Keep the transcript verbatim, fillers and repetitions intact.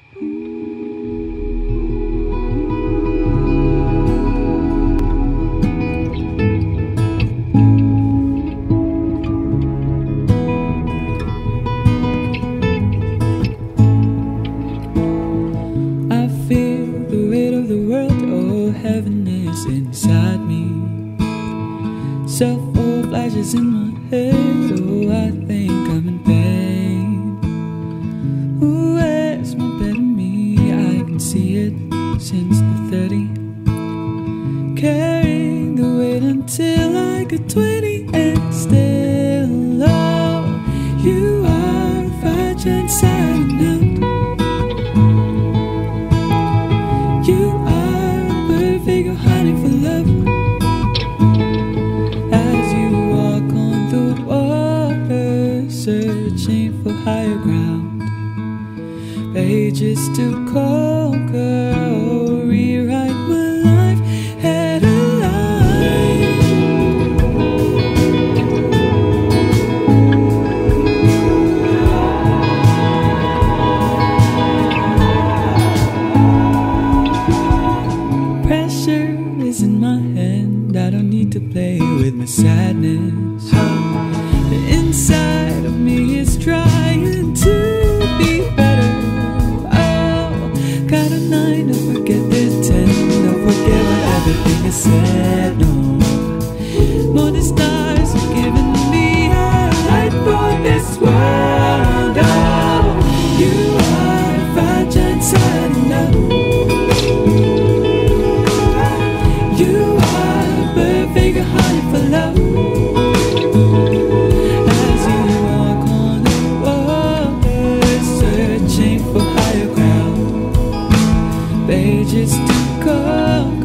Heaviness inside me, self-worth flashes in my head. Oh, I think I'm in pain. Who is my better me? I can see it since the thirty, carrying the weight until I get twenty, and still, oh, you are fragile inside and out. You are perfect, you're hiding for love. As you walk on the water, searching for higher ground, pages to conquer, or rewrite my life, head alive. Pressure is in my hand, I don't need to play with my sadness. The inside of me is trying to be better. Oh, got a nine to forget the ten, to forget what everything is said. No, more the stars have given me a light for this world. Oh, you are fragile inside and out. You are perfect, you're hiding for love. As you walk on the water, searching for higher ground, pages to come.